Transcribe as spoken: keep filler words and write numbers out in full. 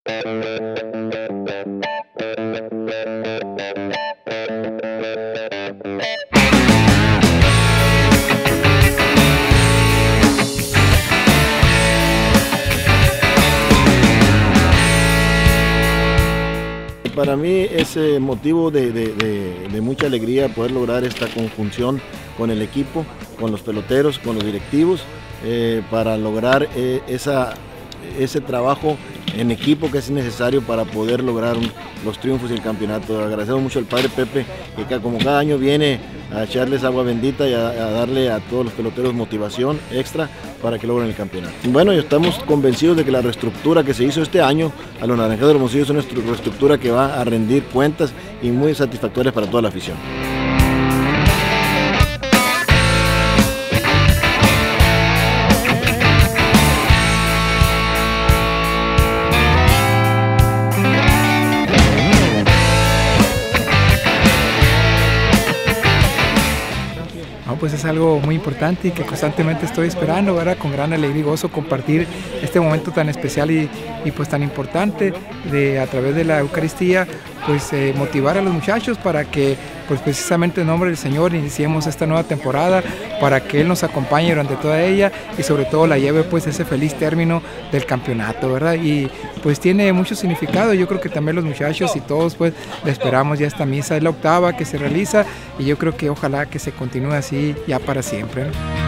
Para mí es eh, motivo de, de, de, de mucha alegría poder lograr esta conjunción con el equipo, con los peloteros, con los directivos, eh, para lograr eh, esa, ese trabajo en equipo que es necesario para poder lograr un, los triunfos y el campeonato. Agradecemos mucho al padre Pepe, que como cada año viene a echarles agua bendita y a, a darle a todos los peloteros motivación extra para que logren el campeonato. Bueno, y estamos convencidos de que la reestructura que se hizo este año a los Naranjeros de Hermosillo es una reestructura que va a rendir cuentas y muy satisfactoria para toda la afición. No, pues es algo muy importante y que constantemente estoy esperando, ¿verdad? Con gran alegría y gozo compartir este momento tan especial y, y pues tan importante de a través de la Eucaristía, pues eh, motivar a los muchachos para que pues precisamente en nombre del Señor iniciemos esta nueva temporada, para que Él nos acompañe durante toda ella y sobre todo la lleve pues ese feliz término del campeonato, ¿verdad? Y pues tiene mucho significado. Yo creo que también los muchachos y todos pues le esperamos ya esta misa, es la octava que se realiza y yo creo que ojalá que se continúe así ya para siempre, ¿no?